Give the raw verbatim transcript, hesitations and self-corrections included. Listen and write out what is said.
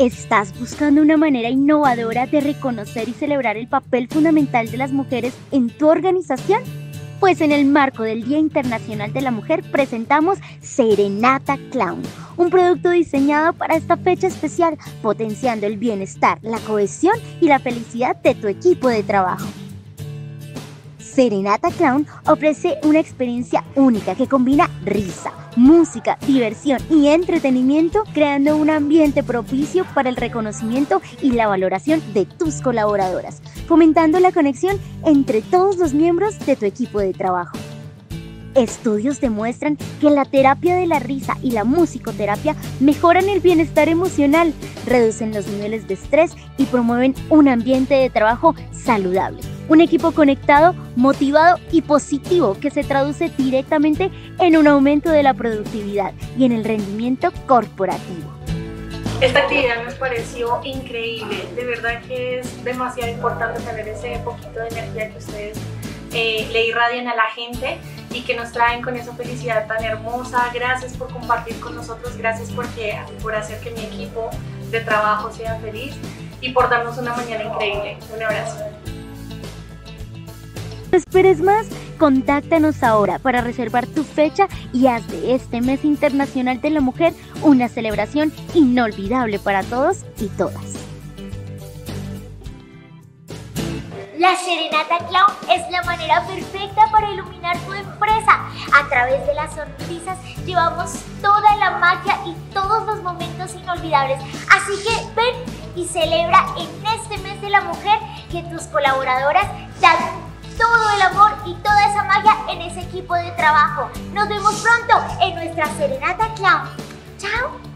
¿Estás buscando una manera innovadora de reconocer y celebrar el papel fundamental de las mujeres en tu organización? Pues en el marco del Día Internacional de la Mujer presentamos Serenata Clown, un producto diseñado para esta fecha especial, potenciando el bienestar, la cohesión y la felicidad de tu equipo de trabajo. Serenata Clown ofrece una experiencia única que combina risa, música, diversión y entretenimiento, creando un ambiente propicio para el reconocimiento y la valoración de tus colaboradoras, fomentando la conexión entre todos los miembros de tu equipo de trabajo. Estudios demuestran que la terapia de la risa y la musicoterapia mejoran el bienestar emocional, reducen los niveles de estrés y promueven un ambiente de trabajo saludable. Un equipo conectado, motivado y positivo que se traduce directamente en un aumento de la productividad y en el rendimiento corporativo. Esta actividad nos pareció increíble, de verdad que es demasiado importante tener ese poquito de energía que ustedes eh, le irradian a la gente y que nos traen con esa felicidad tan hermosa. Gracias por compartir con nosotros, gracias porque, por hacer que mi equipo de trabajo sea feliz y por darnos una mañana increíble. Un abrazo. No esperes más, contáctanos ahora para reservar tu fecha y haz de este Mes Internacional de la Mujer una celebración inolvidable para todos y todas. La Serenata Clown es la manera perfecta para iluminar tu empresa. A través de las sonrisas llevamos toda la magia y todos los momentos inolvidables. Así que ven y celebra en este Mes de la Mujer que tus colaboradoras dan todo el amor y toda esa magia en ese equipo de trabajo. Nos vemos pronto en nuestra Serenata Clown. ¡Chao!